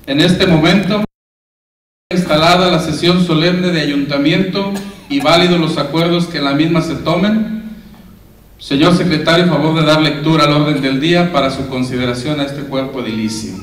En este momento, instalada la sesión solemne de ayuntamiento y válidos los acuerdos que en la misma se tomen. Señor secretario, a favor de dar lectura al orden del día para su consideración a este cuerpo edilicio.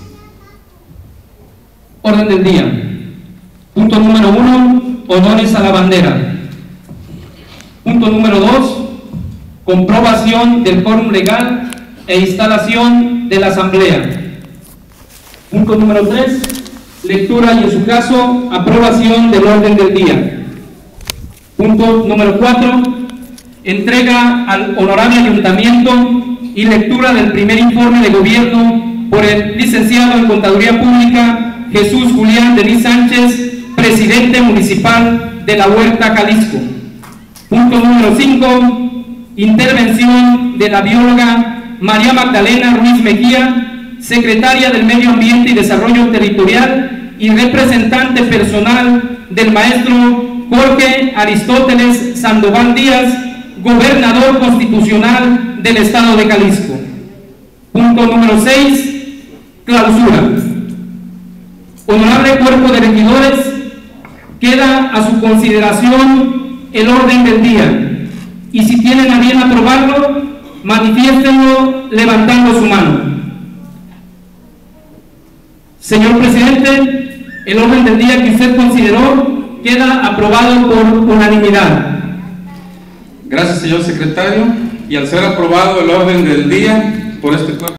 Orden del día. Punto número 1, honores a la bandera. Punto número 2, comprobación del quórum legal e instalación de la asamblea. Punto número 3, lectura y en su caso, aprobación del orden del día. Punto número 4, entrega al honorable ayuntamiento y lectura del primer informe de gobierno por el licenciado en Contaduría Pública Jesús Julián Denis Sánchez, presidente municipal de La Huerta, Jalisco. Punto número 5, intervención de la bióloga María Magdalena Ruiz Mejía, secretaria del Medio Ambiente y Desarrollo Territorial y representante personal del maestro Jorge Aristóteles Sandoval Díaz, gobernador constitucional del estado de Jalisco. Punto número 6, clausura. Honorable cuerpo de regidores, queda a su consideración el orden del día y si tienen a bien aprobarlo, manifiéstenlo levantando su mano. Señor presidente, el orden del día que usted consideró queda aprobado por unanimidad. Gracias, señor secretario. Y al ser aprobado el orden del día por este cuerpo